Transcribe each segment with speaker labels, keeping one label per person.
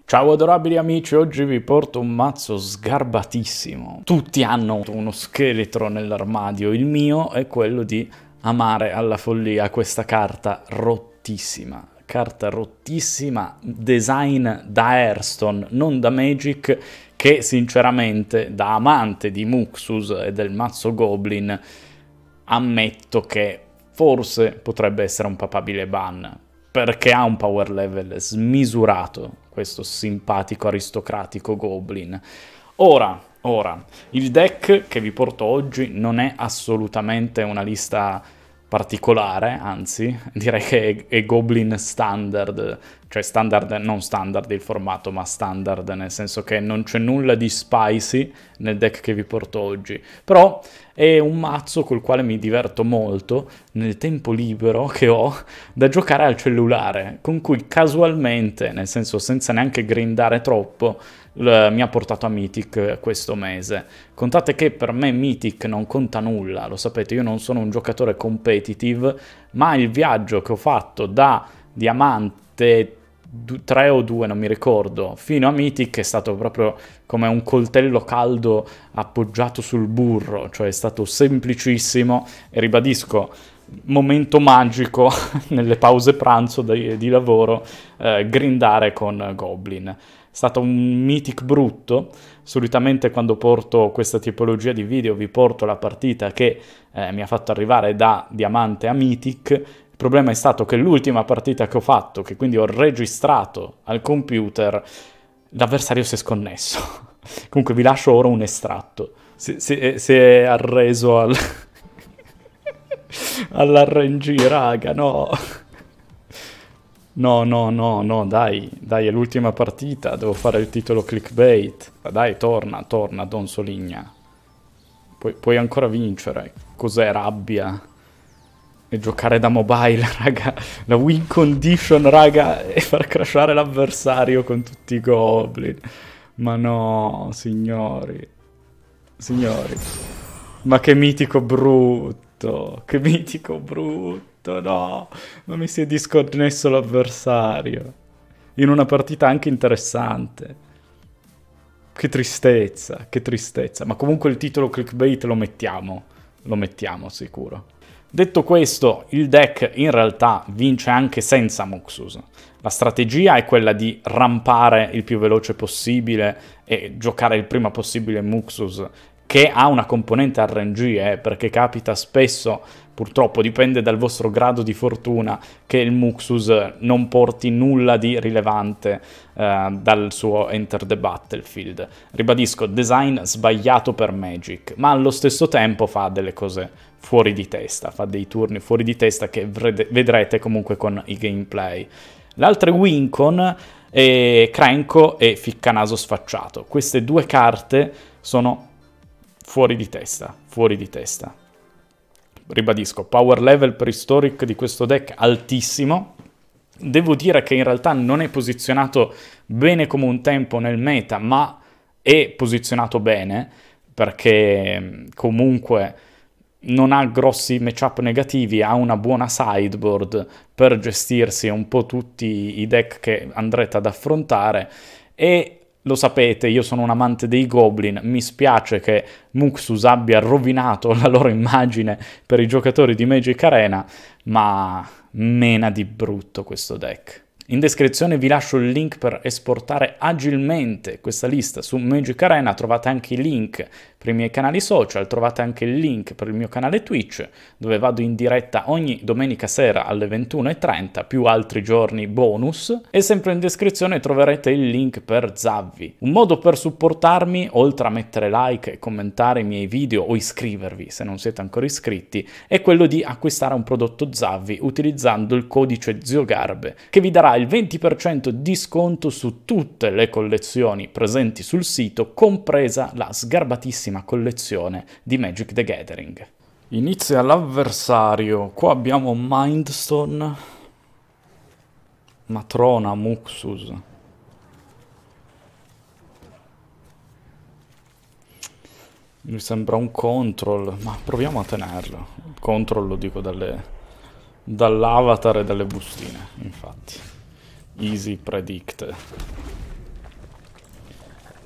Speaker 1: Ciao adorabili amici, oggi vi porto un mazzo sgarbatissimo. Tutti hanno uno scheletro nell'armadio, il mio è quello di amare alla follia questa carta rottissima. Carta rottissima, design da Hearthstone, non da Magic, che sinceramente da amante di Muxus e del mazzo Goblin ammetto che forse potrebbe essere un papabile ban, perché ha un power level smisurato, questo simpatico aristocratico Goblin. Ora, il deck che vi porto oggi non è assolutamente una lista particolare, anzi, direi che è Goblin standard, cioè standard, non standard il formato, ma standard, nel senso che non c'è nulla di spicy nel deck che vi porto oggi, però è un mazzo col quale mi diverto molto nel tempo libero che ho da giocare al cellulare, con cui casualmente, nel senso senza neanche grindare troppo, mi ha portato a Mythic questo mese. Contate che per me Mythic non conta nulla, lo sapete, io non sono un giocatore competitive, ma il viaggio che ho fatto da Diamante 3 o 2, non mi ricordo, fino a Mythic è stato proprio come un coltello caldo appoggiato sul burro, cioè è stato semplicissimo e ribadisco, momento magico nelle pause pranzo di lavoro, grindare con Goblin. È stato un Mythic brutto. Solitamente quando porto questa tipologia di video vi porto la partita che mi ha fatto arrivare da Diamante a Mythic. Il problema è stato che l'ultima partita che ho fatto, che quindi ho registrato al computer, l'avversario si è sconnesso. Comunque vi lascio ora un estratto. Si è arreso all'RNG, raga, no. No, dai, è l'ultima partita, devo fare il titolo clickbait. Dai, torna, Don Soligna. Puoi ancora vincere. Cos'è rabbia? E giocare da mobile, raga. La win condition, raga, e far crashare l'avversario con tutti i goblin. Ma no, signori. Ma che mitico brutto, no, ma mi si è disconnesso l'avversario, in una partita anche interessante. Che tristezza, ma comunque il titolo clickbait lo mettiamo sicuro. Detto questo, il deck in realtà vince anche senza Muxus. La strategia è quella di rampare il più veloce possibile e giocare il prima possibile Muxus, che ha una componente RNG, perché capita spesso, purtroppo dipende dal vostro grado di fortuna, che il Muxus non porti nulla di rilevante dal suo Enter the Battlefield. Ribadisco, design sbagliato per Magic, ma allo stesso tempo fa delle cose fuori di testa, fa dei turni fuori di testa che vedrete comunque con i gameplay. Le altre Wincon, Krenko e Ficcanaso Sfacciato. Queste due carte sono fuori di testa. Ribadisco, power level prehistoric di questo deck altissimo. Devo dire che in realtà non è posizionato bene come un tempo nel meta, ma è posizionato bene, perché comunque non ha grossi matchup negativi, ha una buona sideboard per gestirsi un po' tutti i deck che andrete ad affrontare. E lo sapete, io sono un amante dei Goblin, mi spiace che Muxus abbia rovinato la loro immagine per i giocatori di Magic Arena, ma mena di brutto questo deck. In descrizione vi lascio il link per esportare agilmente questa lista su Magic Arena, trovate anche i link per i miei canali social, trovate anche il link per il mio canale Twitch, dove vado in diretta ogni domenica sera alle 21:30, più altri giorni bonus, e sempre in descrizione troverete il link per Zavvi. Un modo per supportarmi, oltre a mettere like e commentare i miei video o iscrivervi se non siete ancora iscritti, è quello di acquistare un prodotto Zavvi utilizzando il codice ZioGarbe, che vi darà il 20% di sconto su tutte le collezioni presenti sul sito, compresa la sgarbatissima collezione di Magic the Gathering. Inizia l'avversario. Qua abbiamo Mindstone, Matrona, Muxus. Mi sembra un control, ma proviamo a tenerlo. Control lo dico dall'avatar e dalle bustine, infatti. Easy predict.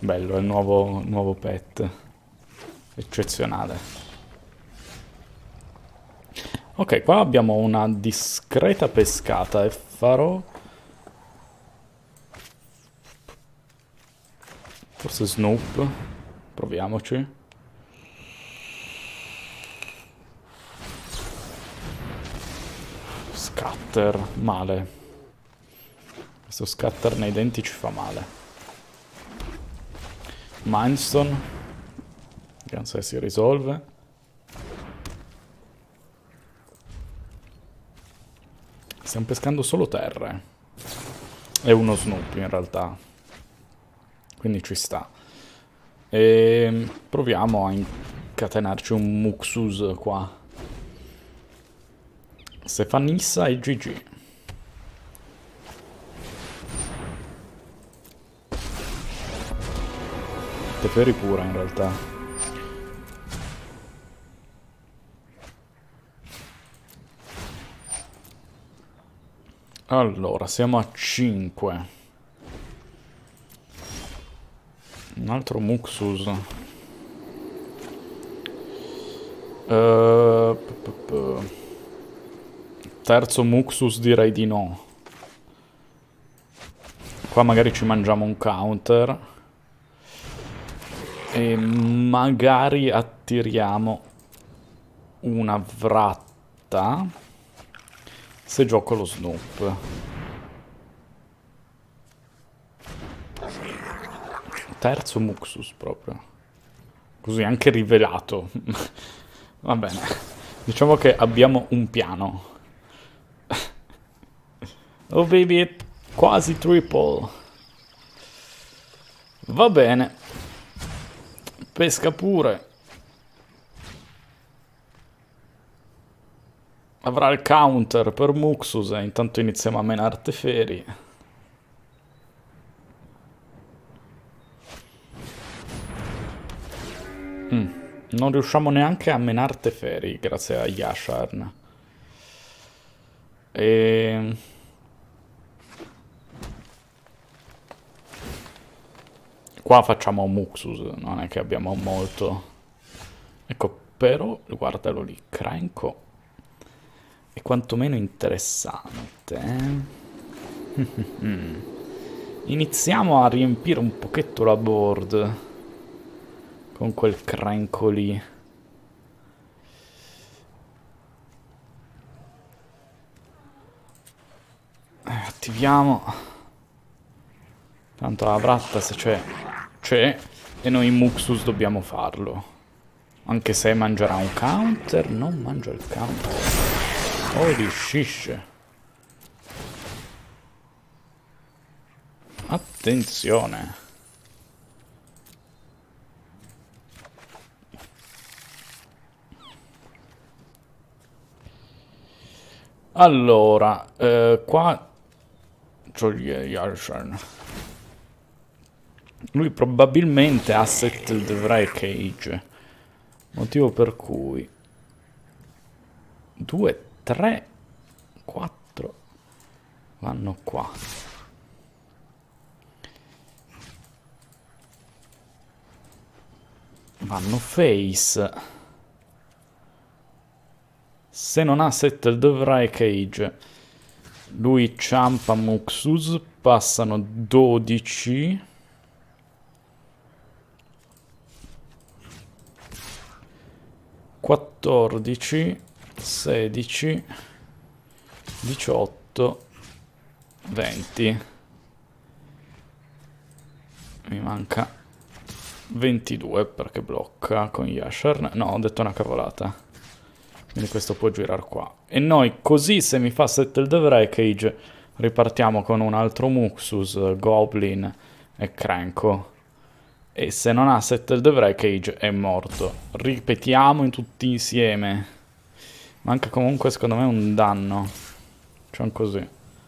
Speaker 1: Bello, è il nuovo pet. Eccezionale. Ok, qua abbiamo una discreta pescata e farò... Forse Snoop. Proviamoci. Scatter. Male. Questo scatter nei denti ci fa male. Mindstone. Vediamo se si risolve. Stiamo pescando solo terre. E uno Snoop in realtà. Quindi ci sta. E proviamo a incatenarci un Muxus qua. Se fa Nissa è GG. Teferi pure in realtà. Allora, siamo a 5. Un altro Muxus. Terzo Muxus direi di no. Qua magari ci mangiamo un counter. E magari attiriamo una vratta se gioco lo Snoop. Terzo Muxus proprio. Così anche rivelato. Va bene. Diciamo che abbiamo un piano. Oh baby, quasi triple. Va bene. Pesca pure. Avrà il counter per Muxus e intanto iniziamo a menare Teferi. Non riusciamo neanche a menare Teferi grazie a Yasharn. Qua facciamo Muxus, non è che abbiamo molto. Ecco, però, guardalo lì, Cranco è quantomeno interessante. Iniziamo a riempire un pochetto la board con quel Cranco lì. Attiviamo. Tanto la vratta se c'è e noi in Muxus dobbiamo farlo. Anche se mangerà un counter, non mangia il counter. Holy shish. Attenzione. Allora, qua c'ho gli Yarshan. Lui probabilmente ha settled Wreckage. Motivo per cui 2, 3, 4 vanno qua. Vanno face. Se non ha settled Wreckage, lui ciampa Muxus, passano 12. 14, 16, 18, 20. Mi manca 22 perché blocca con Yashar. No, ho detto una cavolata. Quindi questo può girare qua. E noi così, se mi fa Settled Wreckage, ripartiamo con un altro Muxus, Goblin e Cranko. E se non ha Settled Wreckage è morto. Ripetiamo in tutti insieme. Manca comunque secondo me un danno. Facciamo così.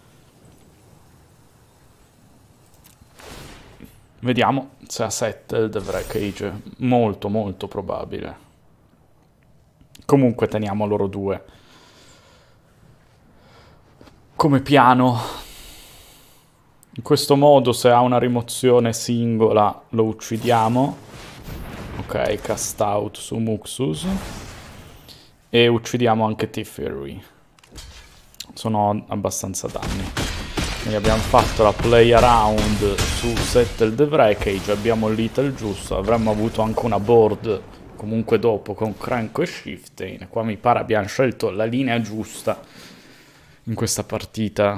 Speaker 1: Vediamo se ha Settled Wreckage. Molto molto probabile. Comunque teniamo loro due come piano. In questo modo, se ha una rimozione singola, lo uccidiamo. Ok, cast out su Muxus. E uccidiamo anche Teferi. Sono abbastanza danni. Quindi abbiamo fatto la play around su Settle the Wreckage, abbiamo l'Ital giusto, avremmo avuto anche una board comunque dopo con Cranko e Shifting. Qua mi pare abbiamo scelto la linea giusta in questa partita.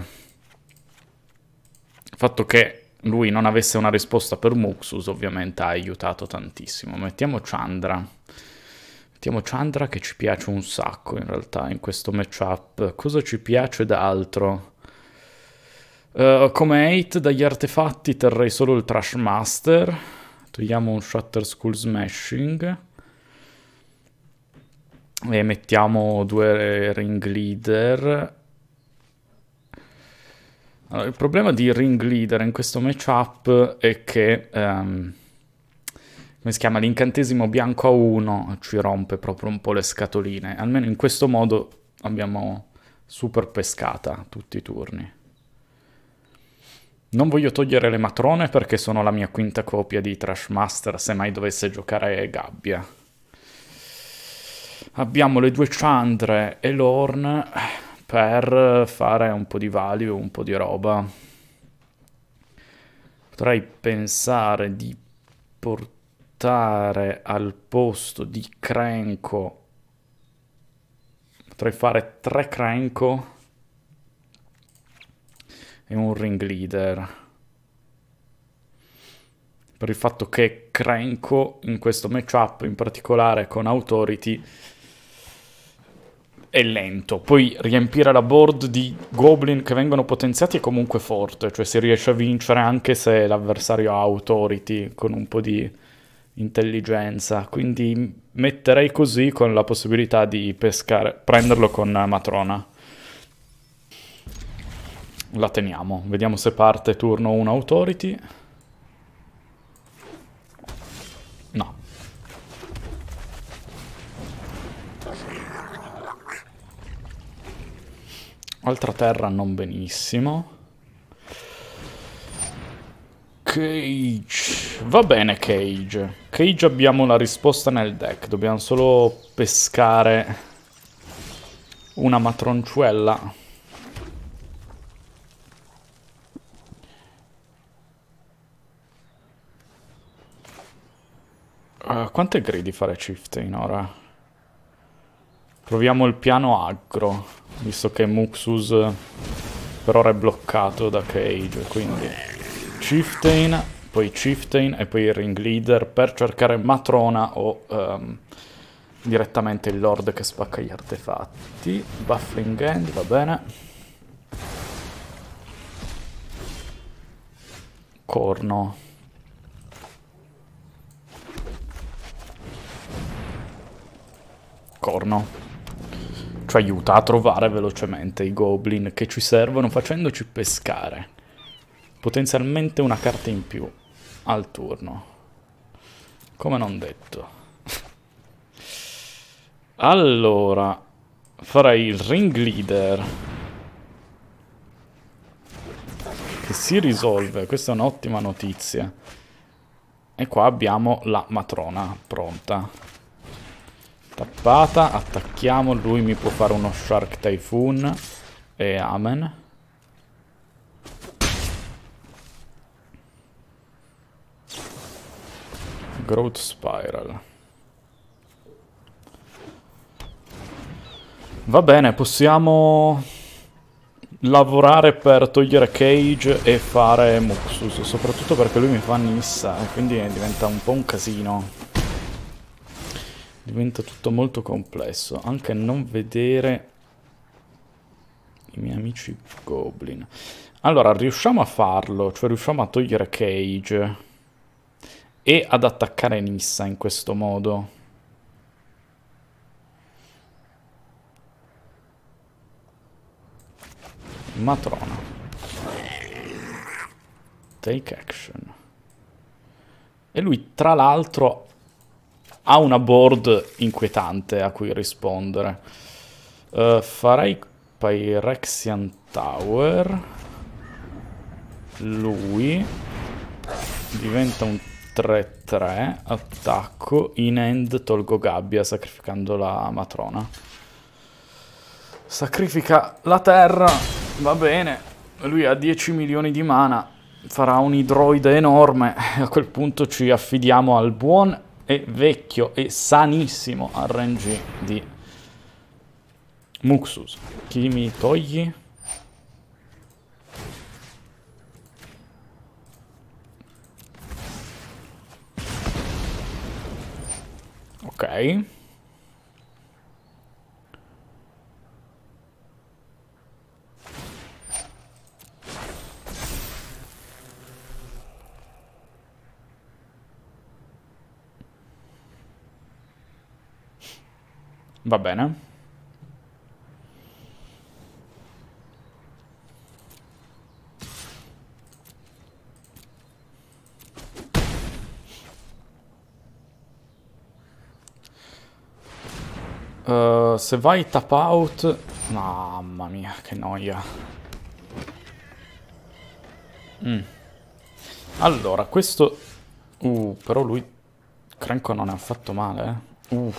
Speaker 1: Il fatto che lui non avesse una risposta per Muxus ovviamente ha aiutato tantissimo. Mettiamo Chandra. Mettiamo Chandra che ci piace un sacco in realtà in questo matchup. Cosa ci piace d'altro? Come 8 dagli artefatti terrei solo il Trash Master. Togliamo un Shatter Skull Smashing. E mettiamo 2 Ring Leader. Allora, il problema di Ring Leader in questo matchup è che... come si chiama? L'incantesimo bianco a 1 ci rompe proprio un po' le scatoline. Almeno in questo modo abbiamo super pescata tutti i turni. Non voglio togliere le matrone perché sono la mia quinta copia di Trash Master se mai dovesse giocare Gabbia. Abbiamo le 2 Chandre e l'Orn per fare un po' di value, un po' di roba. Potrei pensare di portare al posto di Cranko. Potrei fare 3 Cranko e un Ring Leader. Per il fatto che Cranko in questo matchup, in particolare con Authority, è lento. Poi riempire la board di Goblin che vengono potenziati è comunque forte. Cioè si riesce a vincere anche se l'avversario ha Authority con un po' di intelligenza. Quindi metterei così con la possibilità di pescare, prenderlo con Matrona. La teniamo, vediamo se parte turno 1 Authority. No. Altra terra non benissimo. Cage. Va bene Cage. Cage abbiamo la risposta nel deck, dobbiamo solo pescare una matronciuella. Quanto è greedy fare Chieftain ora? Proviamo il piano aggro, visto che Muxus per ora è bloccato da Cage, quindi Chieftain e poi il Ring Leader per cercare Matrona o direttamente il Lord che spacca gli artefatti. Baffling Hand, va bene. Corno. Ci aiuta a trovare velocemente i Goblin che ci servono facendoci pescare potenzialmente una carta in più al turno, come non detto. Allora farei il Ring Leader che si risolve, questa è un'ottima notizia, e qua abbiamo la Matrona pronta. Tappata, attacchiamo, lui mi può fare uno Shark Typhoon e amen. Growth Spiral. Va bene, possiamo lavorare per togliere Cage e fare Muxus, soprattutto perché lui mi fa Nissa e quindi diventa un po' un casino. Diventa tutto molto complesso, anche non vedere i miei amici Goblin. Allora, riusciamo a farlo, cioè riusciamo a togliere Cage e ad attaccare Nissa in questo modo. Matrona. Take action. E lui, tra l'altro, ha una board inquietante a cui rispondere. Farei Pyrexian Tower. lui diventa un 3-3, attacco, in end tolgo Gabbia sacrificando la matrona. Sacrifica la terra, va bene, lui ha 10 milioni di mana, farà un idroide enorme e a quel punto ci affidiamo al buon e vecchio e sanissimo RNG di Muxus. Chi mi togli? Ok. Va bene. Se vai tap out... Mamma mia, che noia. Allora, questo... però lui... Cranco non è affatto male, eh.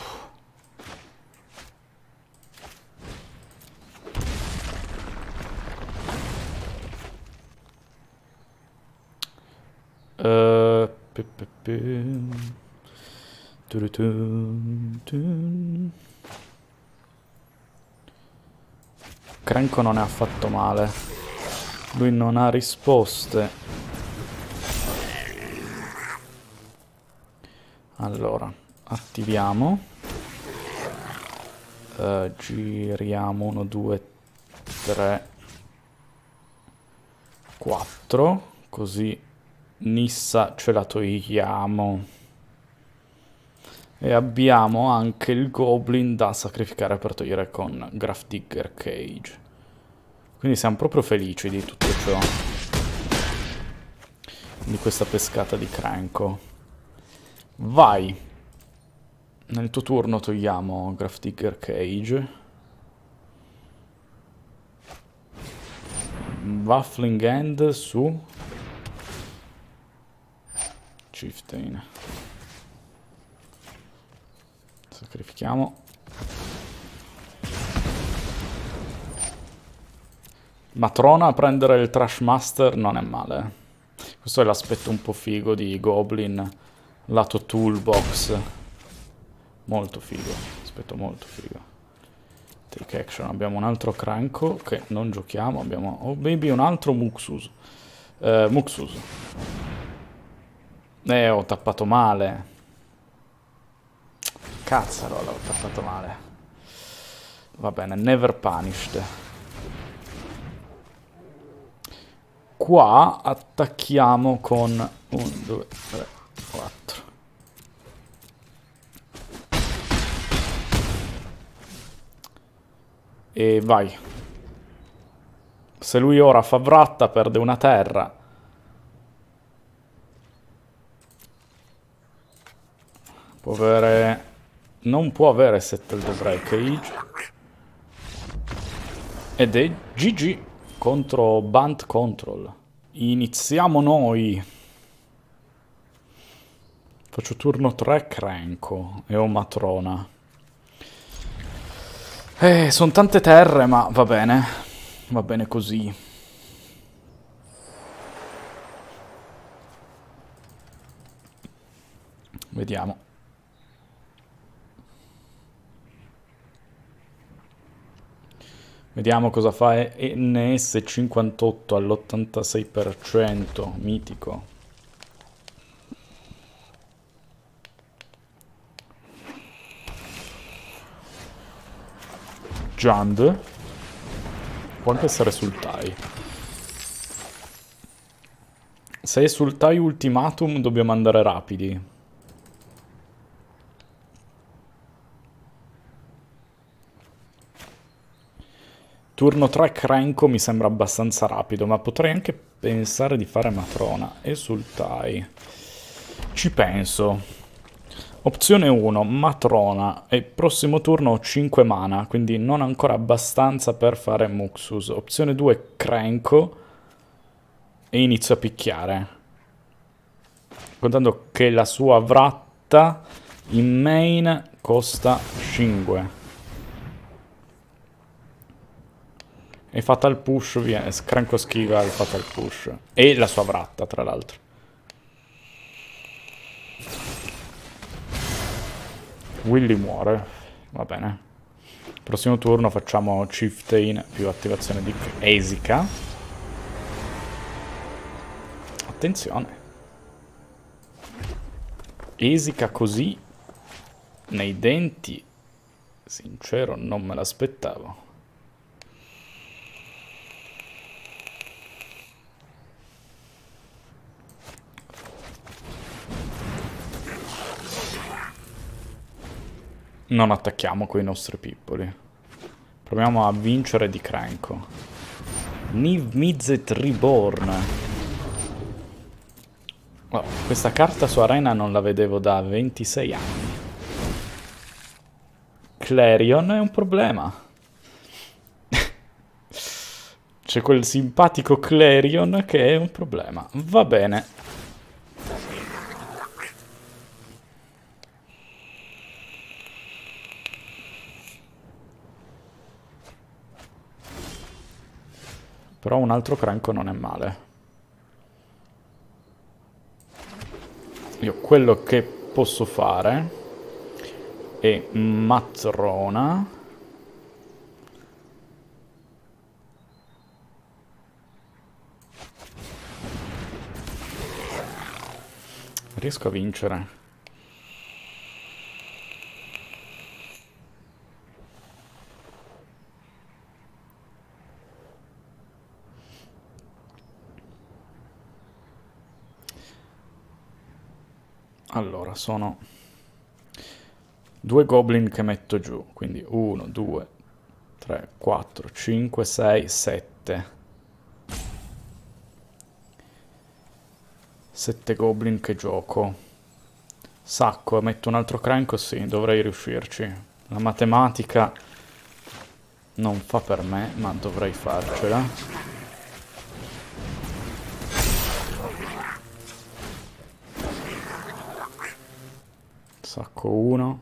Speaker 1: Cranco non è affatto male. Lui non ha risposte. Allora, attiviamo. Giriamo 1, 2, 3, 4. Così Nissa ce la togliamo. E abbiamo anche il Goblin da sacrificare per togliere con Grafdigger Cage. Quindi siamo proprio felici di tutto ciò. Di questa pescata di Cranco. Vai. Nel tuo turno togliamo Grafdigger Cage. Waffling End su Chieftain. Sacrifichiamo. Matrona a prendere il Trash Master non è male. Questo è l'aspetto un po' figo di Goblin lato toolbox. Molto figo. Aspetto molto figo. Take action. Abbiamo un altro Cranco che non giochiamo. Abbiamo... Oh baby, un altro Muxus. Muxus. Ho tappato male. Cazzarola, ho tappato male. Va bene, never punished. Qua attacchiamo con 1, 2, 3, 4. E vai. Se lui ora fa vratta, perde una terra. Può avere... Non può avere Settle the Breakage. Ed è GG contro Bunt Control. Iniziamo noi. Faccio turno 3 Cranco e ho Matrona. Sono tante terre, ma va bene. Va bene così. Vediamo. Vediamo cosa fa NS58 all'86%, mitico. Jund. Può anche essere Sultai. Se è Sultai Ultimatum dobbiamo andare rapidi. Turno 3 Cranco mi sembra abbastanza rapido, ma potrei anche pensare di fare Matrona e Sultai. Ci penso. Opzione 1, Matrona, e prossimo turno ho 5 mana, quindi non ancora abbastanza per fare Muxus. Opzione 2, Cranco. e inizio a picchiare. Contando che la sua vratta in main costa 5. E fatal push, viene, Cranco schiva il fatal push. E la sua vratta, tra l'altro. Willy muore. Va bene. Prossimo turno facciamo Chieftain più attivazione di Esika. Attenzione. Esika così, nei denti, sincero, non me l'aspettavo. Non attacchiamo coi nostri pippoli. Proviamo a vincere di Cranko. Niv Mizzet Reborn. Oh, questa carta su Arena non la vedevo da 26 anni. Clarion è un problema. C'è quel simpatico Clarion che è un problema. Va bene. Però un altro Cranko non è male. Io quello che posso fare è Matrona. Riesco a vincere. Allora, sono 2 goblin che metto giù, quindi 1, 2, 3, 4, 5, 6, 7. 7 goblin che gioco. Sacco, metto un altro Cranko, sì, dovrei riuscirci. La matematica non fa per me, ma dovrei farcela. Sacco 1.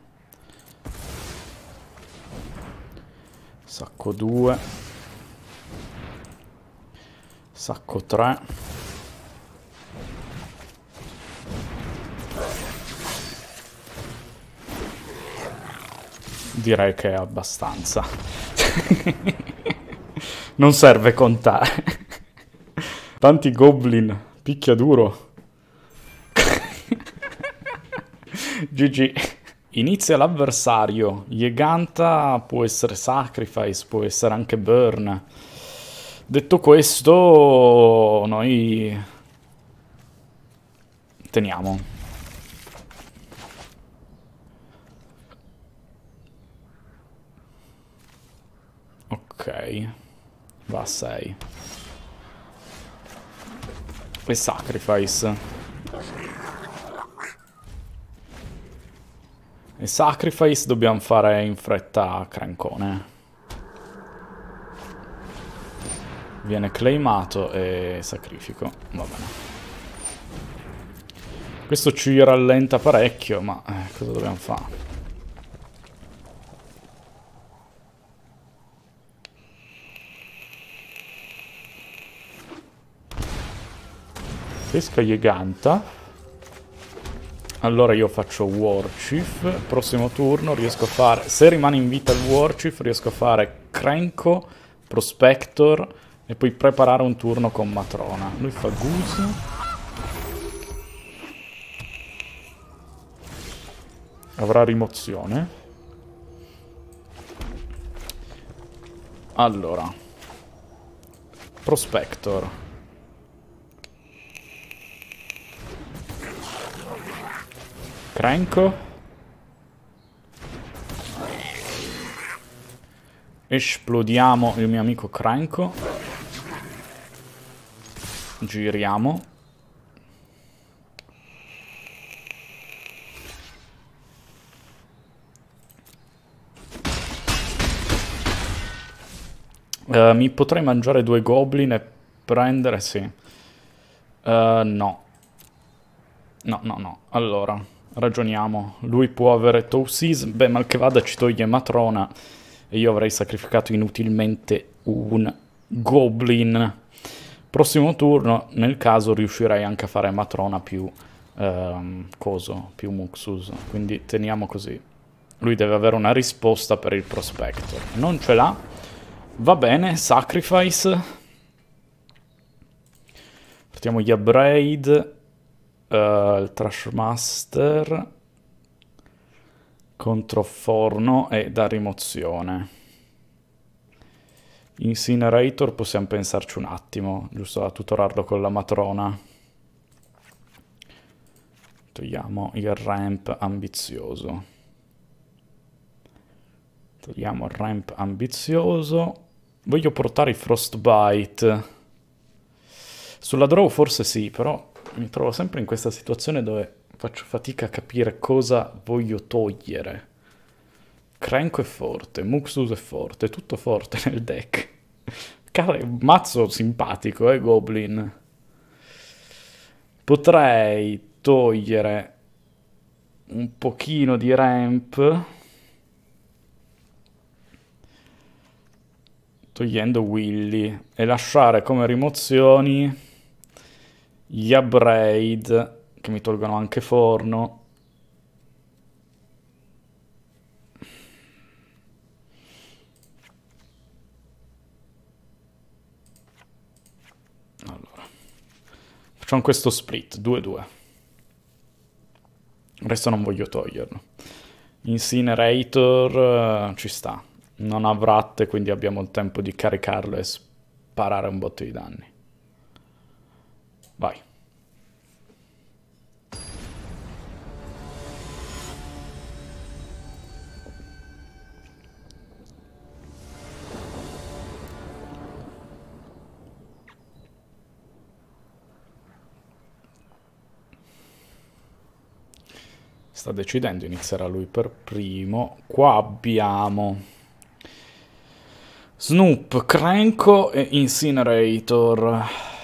Speaker 1: Sacco 2. Sacco 3. Direi che è abbastanza. Non serve contare. Tanti goblin, picchia duro. GG. Inizia l'avversario. Giganta può essere Sacrifice, può essere anche Burn. Detto questo, noi teniamo. Ok, va a 6. E Sacrifice. E Sacrifice dobbiamo fare in fretta a Crancone. Viene claimato e sacrifico. Va bene. Questo ci rallenta parecchio, ma cosa dobbiamo fare? Pesca giganta. Allora io faccio Warchief, prossimo turno riesco a fare, se rimane in vita il Warchief, riesco a fare Cranko, Prospector e poi preparare un turno con Matrona. Lui fa Goose. Avrà rimozione. Allora. Prospector. Cranko. Esplodiamo il mio amico Cranko. Giriamo. Mi potrei mangiare 2 goblin e prendere, sì. No. No. Allora, ragioniamo. Lui può avere Tousis. Beh, mal che vada ci toglie Matrona. E io avrei sacrificato inutilmente un Goblin. Prossimo turno, nel caso, riuscirei anche a fare Matrona più... più Muxus. Quindi teniamo così. Lui deve avere una risposta per il Prospector. Non ce l'ha. Va bene, Sacrifice. Partiamo gli Upgrade. Il Trashmaster. Contro Forno e da rimozione. Incinerator possiamo pensarci un attimo, giusto a tutorarlo con la Matrona. Togliamo il ramp ambizioso. Togliamo il ramp ambizioso. Voglio portare i Frostbite. Sulla draw forse sì, però mi trovo sempre in questa situazione dove faccio fatica a capire cosa voglio togliere. Cranko è forte, Muxus è forte, è tutto forte nel deck. Mazzo simpatico, Goblin. Potrei togliere un pochino di ramp, togliendo Willy, e lasciare come rimozioni gli Upgrade, che mi tolgono anche Forno. Allora, facciamo questo split, 2-2. Il resto non voglio toglierlo. Incinerator ci sta. Non ha vratte, quindi abbiamo il tempo di caricarlo e sparare un botto di danni. Vai. Sta decidendo, inizierà lui per primo. Qua abbiamo Snoop, Cranko e Incinerator.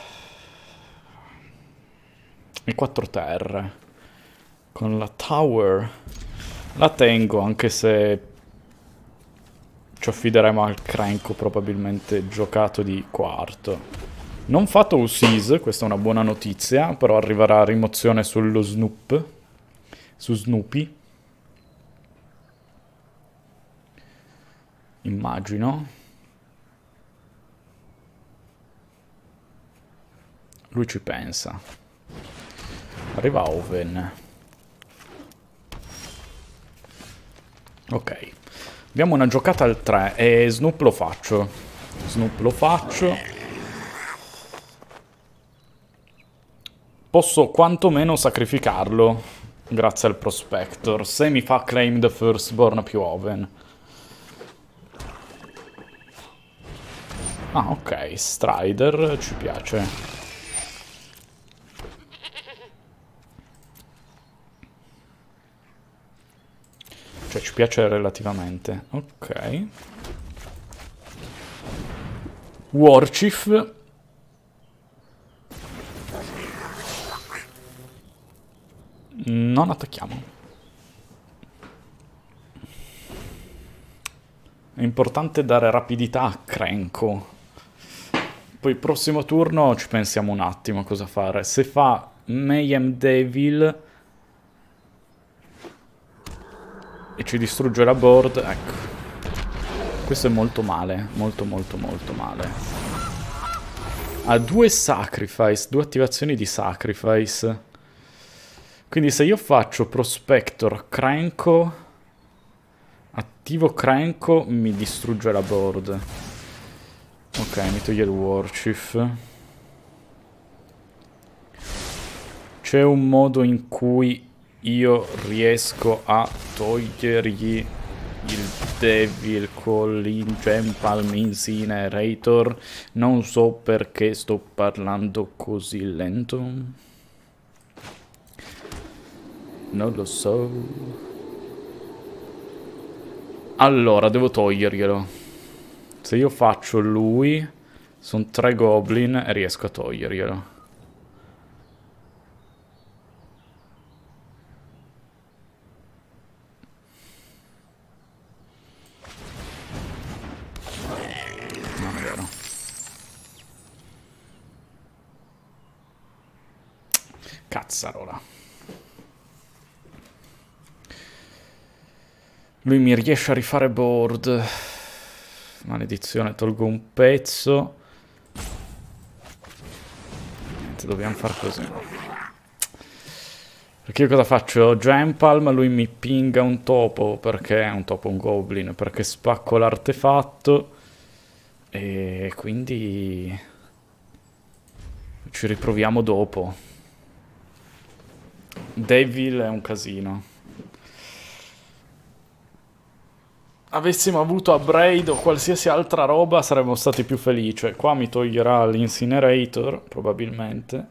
Speaker 1: E 4 terre. Con la Tower la tengo, anche se ci affideremo al Cranko probabilmente giocato di quarto. Non fatto Usis, questa è una buona notizia, però arriverà rimozione sullo Snoop. Su Snoopy. Immagino. Lui ci pensa. Arriva Oven. Ok. Abbiamo una giocata al 3 e Snoop lo faccio. Snoop lo faccio. Posso quantomeno sacrificarlo. Grazie al Prospector. Se mi fa claim the firstborn più Oven. Ah, ok. Strider ci piace. Cioè, ci piace relativamente. Ok. Warchief. Non attacchiamo. È importante dare rapidità a Cranko. Poi prossimo turno ci pensiamo un attimo a cosa fare. Se fa Mayhem Devil e ci distrugge la board, ecco. Questo è molto male, molto male. Ha 2 sacrifice, 2 attivazioni di sacrifice. Quindi se io faccio Prospector, Cranko, attivo Cranko, mi distrugge la board. Ok, mi toglie il Warchief. C'è un modo in cui io riesco a togliergli il Devil con l'Ingempalm Incinerator. Non so perché sto parlando così lento. Non lo so. Allora, devo toglierglielo. Se io faccio lui, sono 3 goblin e riesco a toglierglielo. Cazzarola. Lui mi riesce a rifare board. Maledizione, tolgo un pezzo. Niente, dobbiamo far così. Perché io cosa faccio? Ho già Empalm, lui mi pinga un topo, perché è un topo, un goblin, perché spacco l'artefatto. E quindi ci riproviamo dopo. Devil è un casino. Avessimo avuto Upgrade o qualsiasi altra roba saremmo stati più felici. Qua mi toglierà l'Incinerator, probabilmente.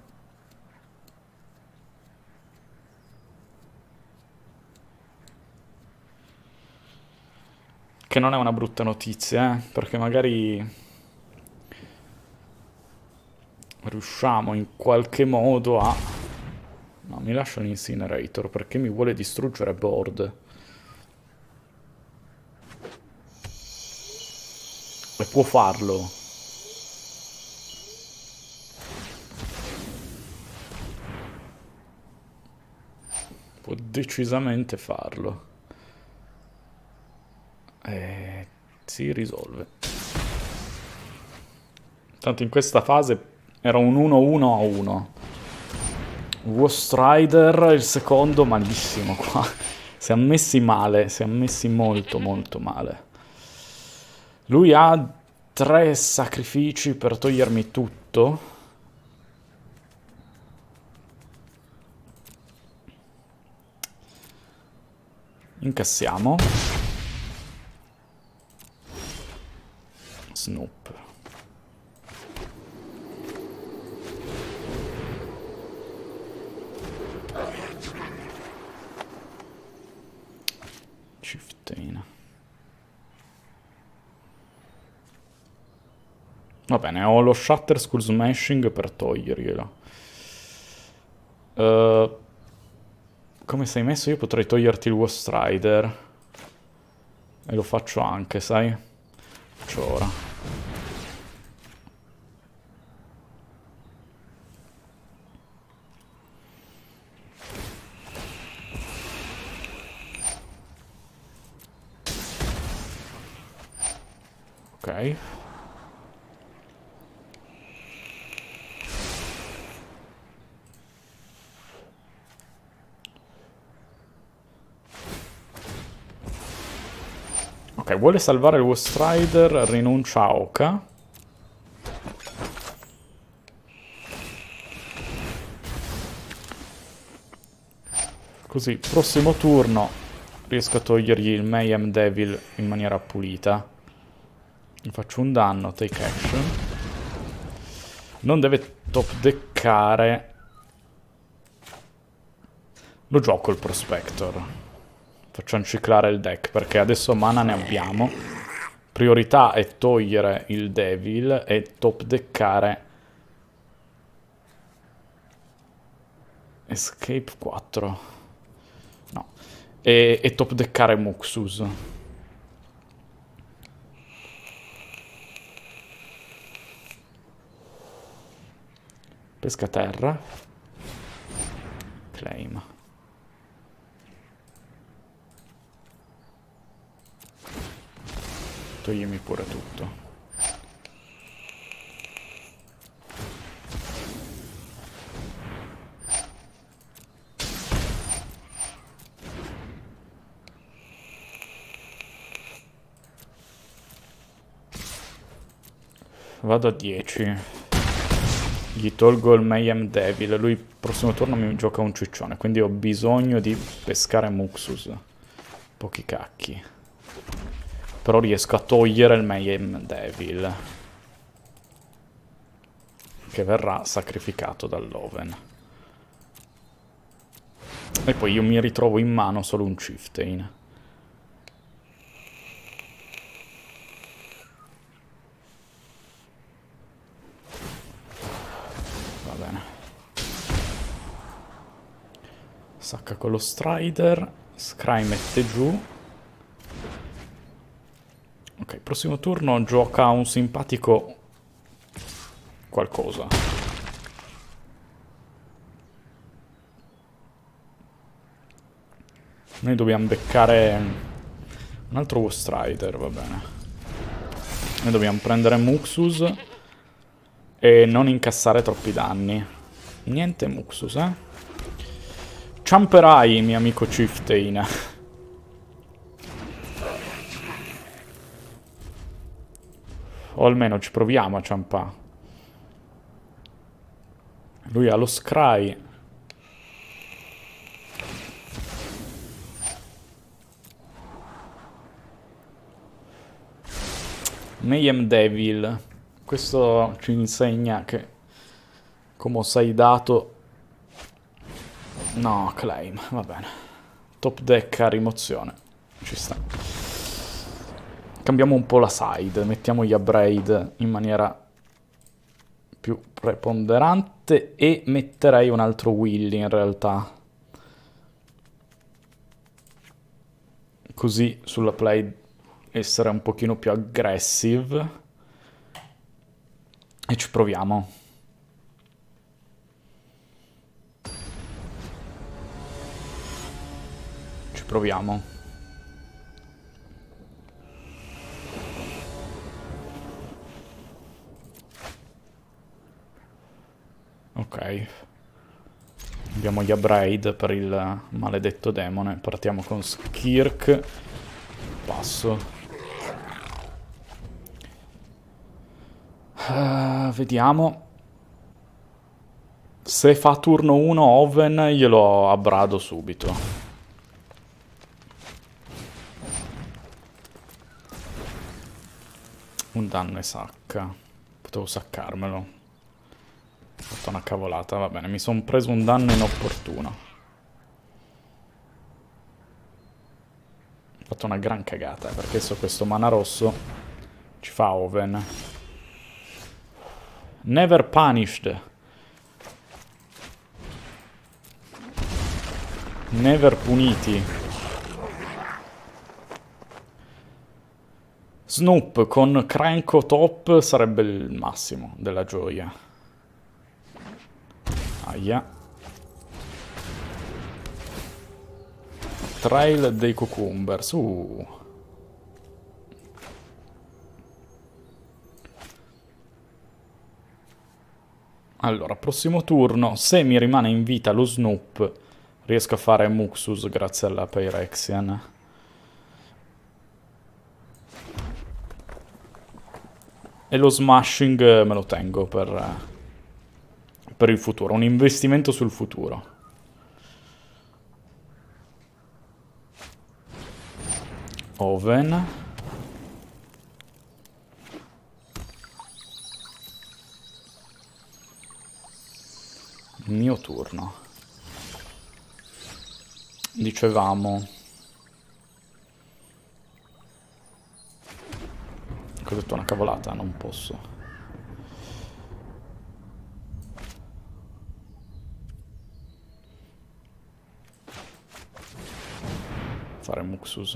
Speaker 1: Che non è una brutta notizia, perché magari riusciamo in qualche modo a... No, mi lascia l'Incinerator perché mi vuole distruggere board. E può farlo. Può decisamente farlo. E si risolve. Tanto in questa fase era un 1-1-1. Ghost Rider, il secondo, malissimo qua. Si è messi male, si è messi molto molto male. Lui ha 3 sacrifici per togliermi tutto. Incassiamo. Snoop. Chieftain. Va bene, ho lo Shatter Skull Smashing per toglierglielo. Come sei messo? Io potrei toglierti il Ghost Rider. E lo faccio anche, sai? Faccio ora. Ok. Ok, vuole salvare il Ghost Rider, rinuncia a Oka. Così, prossimo turno riesco a togliergli il Mayhem Devil in maniera pulita. Gli faccio un danno, take action. Non deve top deckare. Lo gioco il Prospector. Facciamo ciclare il deck perché adesso mana ne abbiamo. Priorità è togliere il Devil e top deckare Escape 4. No. E top deckare Muxus. Pesca terra. Claim. Toglimi pure tutto. Vado a 10. Gli tolgo il Mayhem Devil. Lui il prossimo turno mi gioca un ciccione, quindi ho bisogno di pescare Muxus. Pochi cacchi. Però riesco a togliere il Mayhem Devil, che verrà sacrificato dall'Oven. E poi io mi ritrovo in mano solo un Chieftain. Va bene. Sacca con lo Strider. Scry mette giù. Ok, prossimo turno gioca un simpatico qualcosa. Noi dobbiamo beccare un altro Ghost Rider, va bene. Noi dobbiamo prendere Muxus e non incassare troppi danni. Niente Muxus, eh? Ciamperai, mio amico Chieftain. O almeno ci proviamo a ciampare. Lui ha lo Scry. Mayhem Devil. Questo ci insegna che come sei dato... No, claim, va bene. Top deck a rimozione. Ci sta. Cambiamo un po' la side. Mettiamo gli upgrade in maniera più preponderante e metterei un altro Willy in realtà. Così sulla play essere un pochino più aggressive. E ci proviamo. Ci proviamo. Ok. Abbiamo gli upgrade per il maledetto demone. Partiamo con Skirk. Passo. Vediamo. Se fa turno 1 Oven glielo abbrado subito. Un danno e sacca. Potevo saccarmelo. Ho fatto una cavolata, va bene. Mi sono preso un danno inopportuno. Ho fatto una gran cagata, perché so questo mana rosso ci fa Oven. Never punished. Never puniti. Snoop con Cranko top sarebbe il massimo della gioia. Aia. Trail dei Cucumbers. Allora, prossimo turno, se mi rimane in vita lo Snoop, riesco a fare Muxus grazie alla Pyrexian. E lo Smashing me lo tengo per il futuro, un investimento sul futuro. Oven. Il mio turno. Dicevamo... Ho detto una cavolata, non posso. Fare Muxus.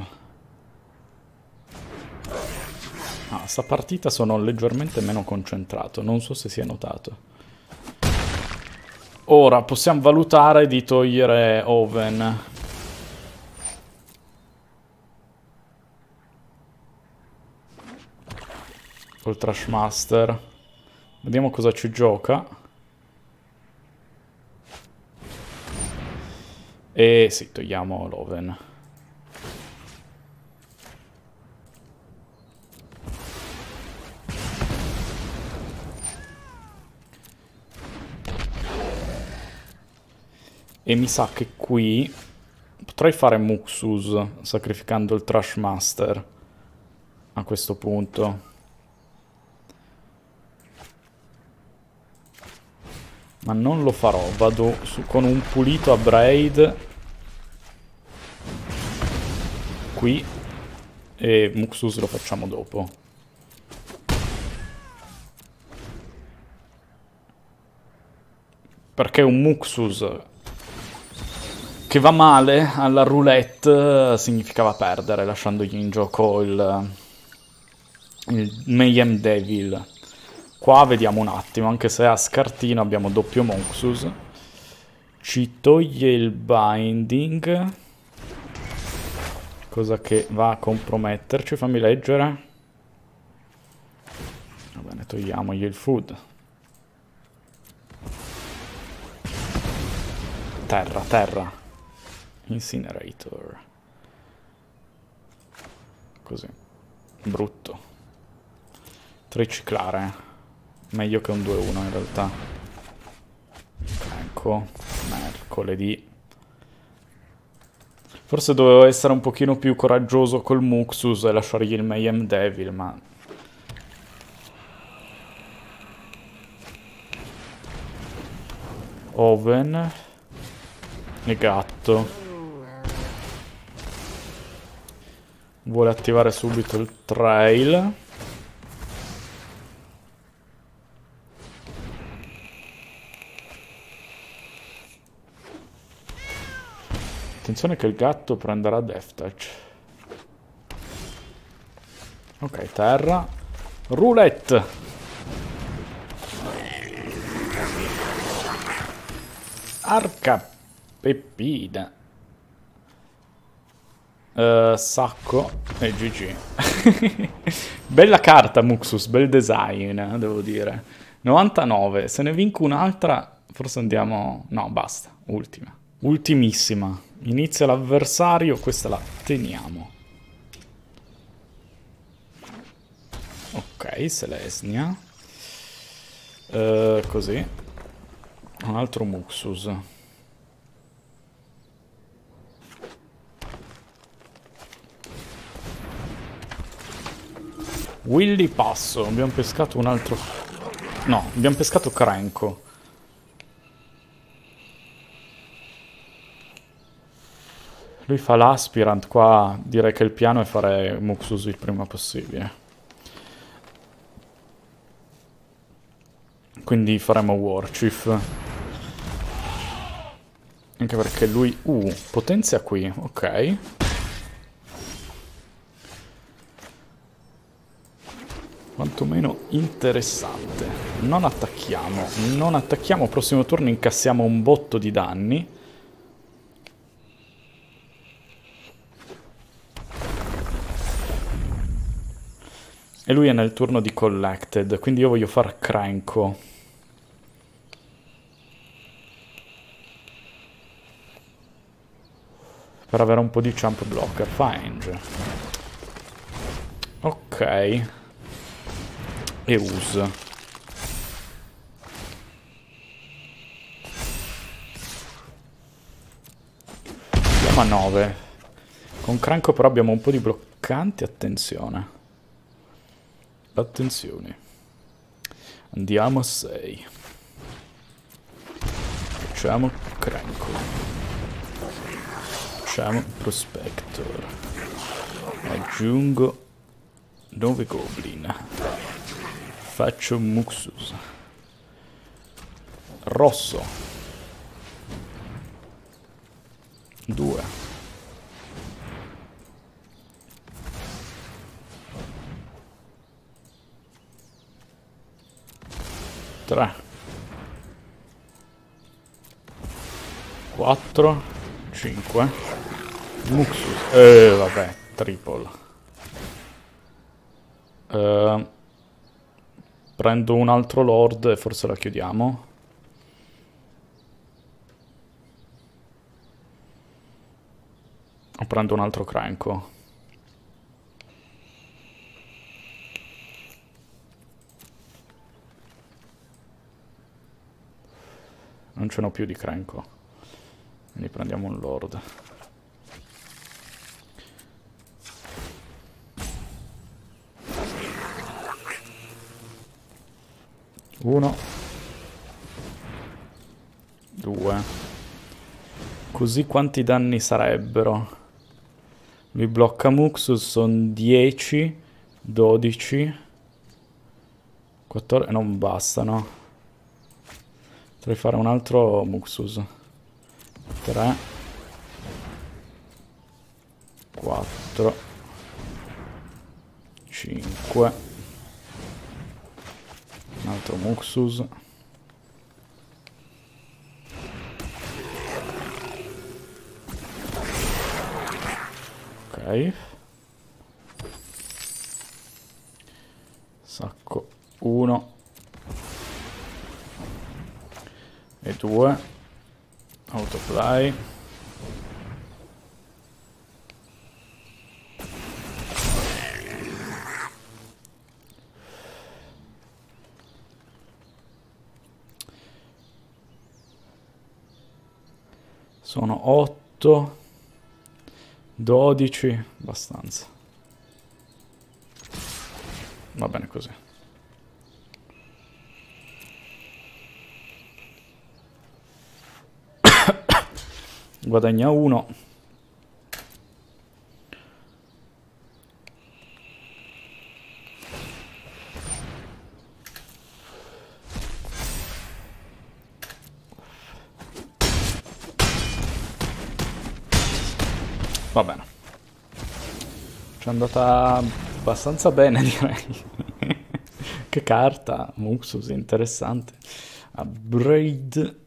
Speaker 1: Ah, sta partita sono leggermente meno concentrato, non so se si è notato. Ora possiamo valutare di togliere Oven. Col Trashmaster. Vediamo cosa ci gioca. E sì, togliamo l'Oven. E mi sa che qui potrei fare Muxus sacrificando il Trashmaster a questo punto. Ma non lo farò, vado con un pulito a Braid qui e Muxus lo facciamo dopo. Perché un Muxus che va male alla roulette significava perdere, lasciandogli in gioco il Mayhem Devil. Qua vediamo un attimo, anche se a scartino abbiamo doppio Muxus. Ci toglie il binding. cosa che va a comprometterci. Fammi leggere. Va bene, togliamogli il food. Terra, terra. Incinerator. Così. Brutto. Riciclare. Meglio che un 2-1 in realtà. Ecco. Mercoledì. Forse dovevo essere un pochino più coraggioso col Muxus e lasciargli il Mayhem Devil, ma... Oven. E gatto. Vuole attivare subito il trail. Attenzione che il gatto prenderà Death Touch. Ok, terra. Roulette. Arca Peppina. Sacco e GG. Bella carta Muxus, bel design, devo dire. 99, se ne vinco un'altra forse andiamo... No, basta, ultima. Ultimissima. Inizia l'avversario, questa la teniamo. Ok, Selesnya. Così. Un altro Muxus. Willy passo. Abbiamo pescato un altro... No, abbiamo pescato Cranco. Lui fa l'aspirant, qua direi che il piano è fare Muxus il prima possibile. Quindi faremo Warchief. Anche perché lui... potenzia qui, ok. Quantomeno interessante. Non attacchiamo. Non attacchiamo, prossimo turno incassiamo un botto di danni. E lui è nel turno di Collected, quindi io voglio far Cranco. Per avere un po' di jump blocker. Fange. Ok. E usa. Andiamo a 9. Con Cranco però abbiamo un po' di bloccanti, attenzione. Attenzione. Andiamo a 6. Facciamo Cranco. Facciamo Prospector. Aggiungo 9 Goblin. Faccio Muxus. Rosso. 2. 3, 4, 5. Muxus. Vabbè, triple. Prendo un altro Lord e forse la chiudiamo. O prendo un altro Cranco. Non ce n'ho più di Cranco. Quindi prendiamo un Lord. Uno. 2. Così quanti danni sarebbero? Mi blocca Muxus, sono 10, 12, 14... Non bastano. Potrei fare un altro Muxus. 3, 4, 5, un altro Muxus. Ok. Ok. Sacco 1 e 2. Autofly. Sono 8, 12, abbastanza. Va bene così. Guadagna 1. Va bene. Ci è andata abbastanza bene, direi. Che carta, Muxus, interessante. Braid.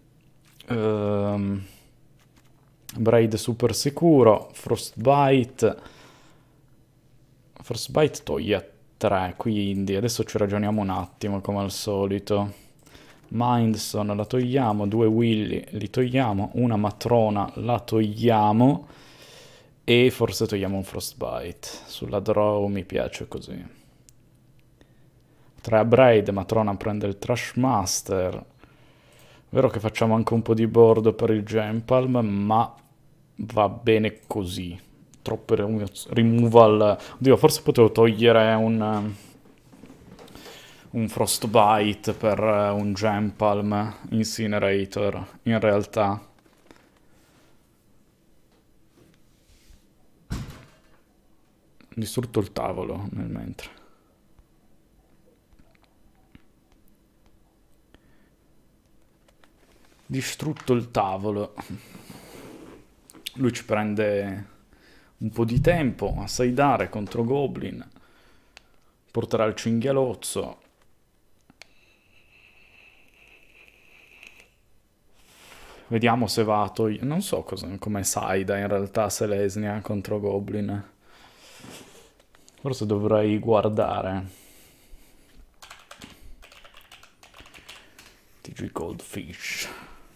Speaker 1: Braid super sicuro. Frostbite. Frostbite toglie 3, quindi adesso ci ragioniamo un attimo, come al solito. Mindstone la togliamo, 2 Willy li togliamo, una Matrona la togliamo. E forse togliamo un Frostbite. Sulla draw mi piace così. 3 a Braid, Matrona prende il Trashmaster. Vero che facciamo anche un po' di board per il Gempalm, ma va bene così. Troppe removal. Oddio, forse potevo togliere un Frostbite per un Gempalm Incinerator, in realtà. Distrutto il tavolo nel mentre. Distrutto il tavolo. Lui ci prende un po' di tempo a sidare contro Goblin. Porterà il cinghialozzo. Vediamo se va a togliere. Non so come sida in realtà Selesnya contro Goblin. Forse dovrei guardare. TG Goldfish.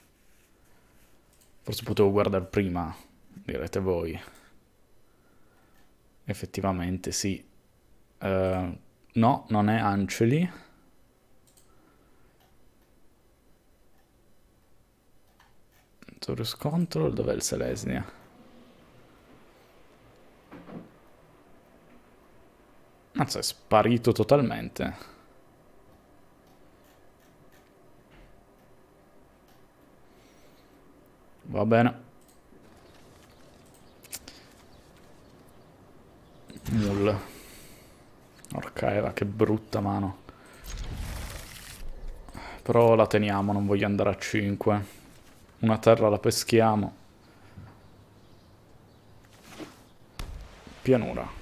Speaker 1: Forse potevo guardare prima, direte voi. Effettivamente sì. No, non è Anceli. Taurus Control, dov'è il Selesnya? Anzi, è sparito totalmente. Va bene. Mull. Orca, che brutta mano. Però la teniamo, non voglio andare a 5. Una terra la peschiamo. Pianura.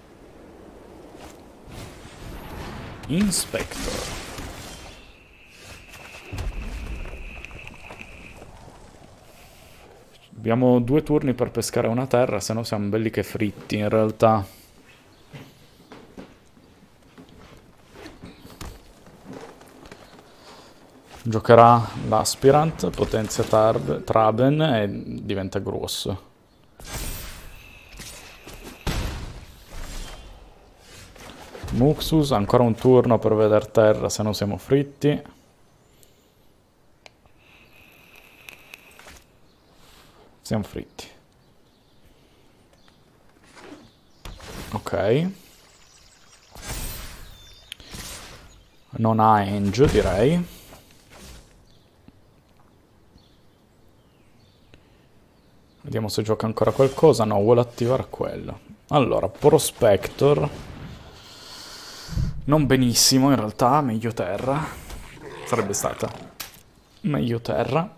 Speaker 1: Inspector. Abbiamo 2 turni per pescare una terra, se no siamo belli che fritti in realtà. Giocherà l'Aspirant, potenzia Traben e diventa grosso. Muxus, ancora un turno per vedere terra, se no siamo fritti. Siamo fritti. Ok. Non ha Enge, direi. Vediamo se gioca ancora qualcosa. No, vuole attivare quello. Allora, Prospector. Non benissimo, in realtà. Meglio terra. Sarebbe stata meglio terra.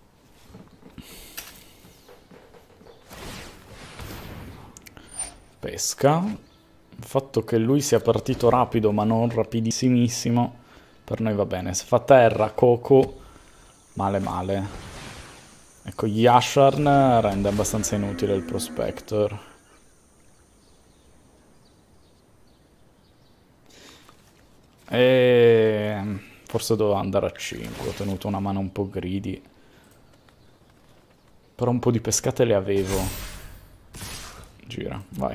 Speaker 1: Pesca. Il fatto che lui sia partito rapido, ma non rapidissimissimo, per noi va bene. Se fa terra, Coco, male male. Ecco, Yasharn rende abbastanza inutile il Prospector. E forse dovevo andare a 5, ho tenuto una mano un po' greedy. Però un po' di pescate le avevo. Gira, vai.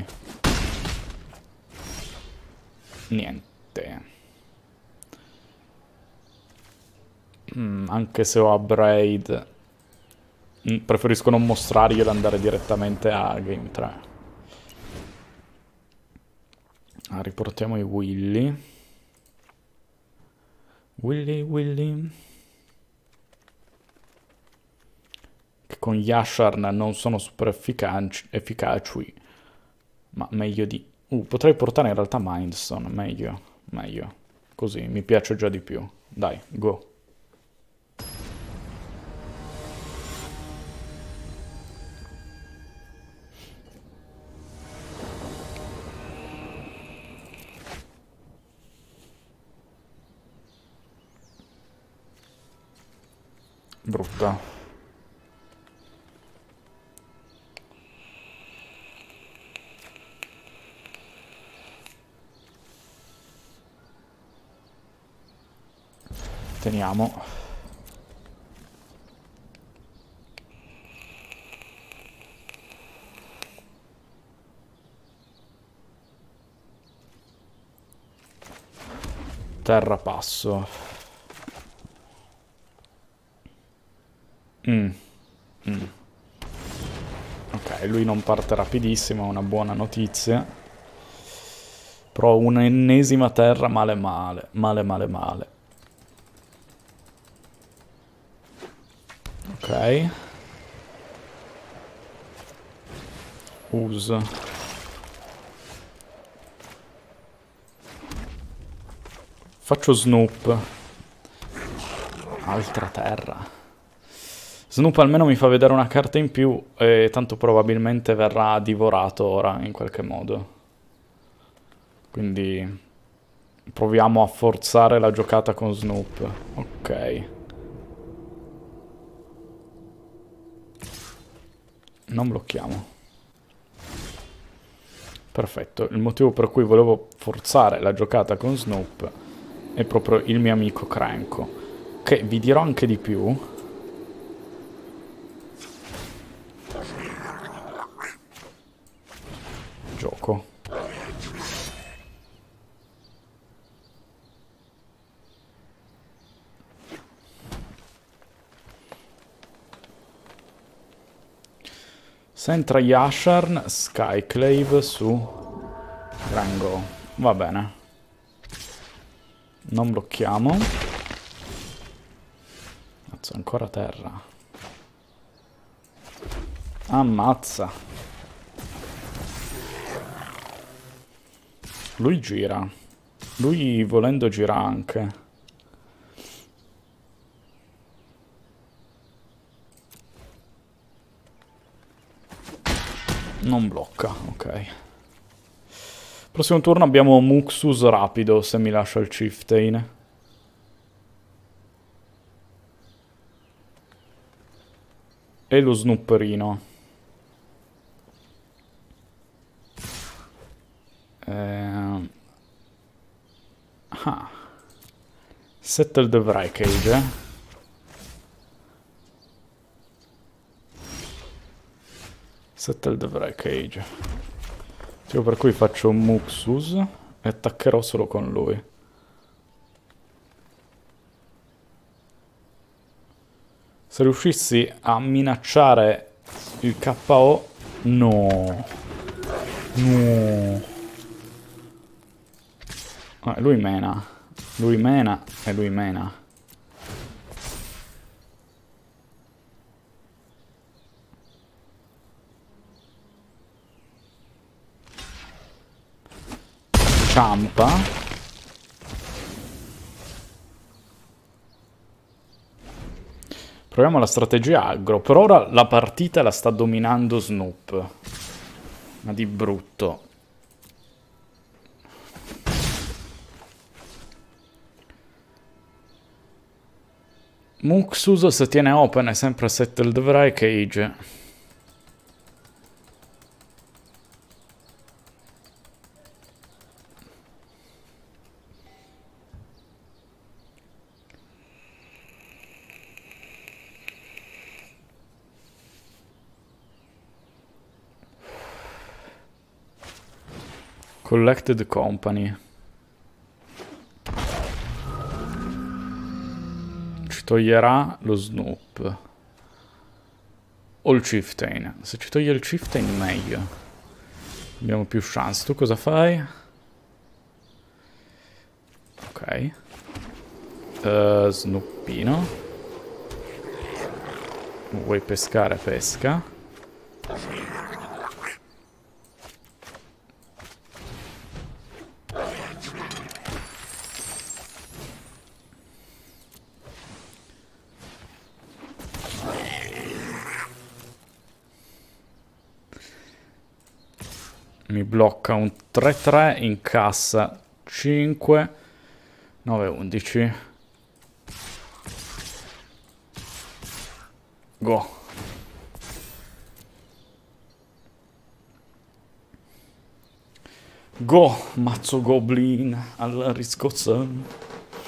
Speaker 1: Niente. Anche se ho upgrade, preferisco non mostrarglielo e andare direttamente a Game 3. Riportiamo i Willy. Willy. Che con Yasharn non sono super efficaci. Ma meglio di... potrei portare in realtà Mindstone. Meglio. Così, mi piace già di più. Dai, go. Brutta. Teniamo. Terrapasso. Ok, lui non parte rapidissimo, è una buona notizia. Però un'ennesima terra male. Ok. Uso. Faccio Snoop. Altra terra. Snoop almeno mi fa vedere una carta in più e tanto probabilmente verrà divorato ora in qualche modo. Quindi proviamo a forzare la giocata con Snoop. Ok. Non blocchiamo. Perfetto. Il motivo per cui volevo forzare la giocata con Snoop è proprio il mio amico Cranko. Che vi dirò anche di più. Gioco. Se entra Yasharn, Skyclave su Rango. Va bene. Non blocchiamo. Mazza, ancora terra. Ammazza. Lui gira. Lui volendo gira anche. Non blocca, ok. Prossimo turno abbiamo Muxus rapido, se mi lascia il Chieftain. E lo Snooperino. Settle the Wreckage, Settle the Wreckage. Io per cui faccio un Muxus e attaccherò solo con lui. Se riuscissi a minacciare il KO... No. Lui mena. Lui mena e lui mena. Ciampa. Proviamo la strategia aggro. Per ora la partita la sta dominando Snoop. Ma di brutto. Muxus se tiene open è sempre Settle the Wreckage. Collected Company. Ci toglierà lo Snoop. O il Chieftain. Se ci toglie il Chieftain meglio. Abbiamo più chance. Tu cosa fai? Ok. Snoopino. Vuoi pescare? Pesca. Mi blocca un 3-3, incassa 5, 9-11. Go. Go, mazzo goblin, alla riscossa.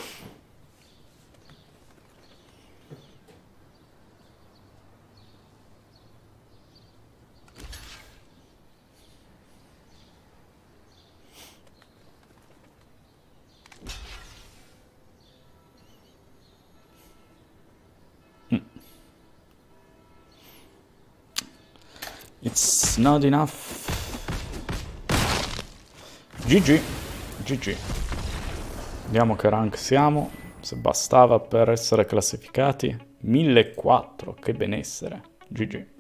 Speaker 1: It's not enough. GG. GG. Vediamo che rank siamo. Se bastava per essere classificati. 1004. Che benessere. GG.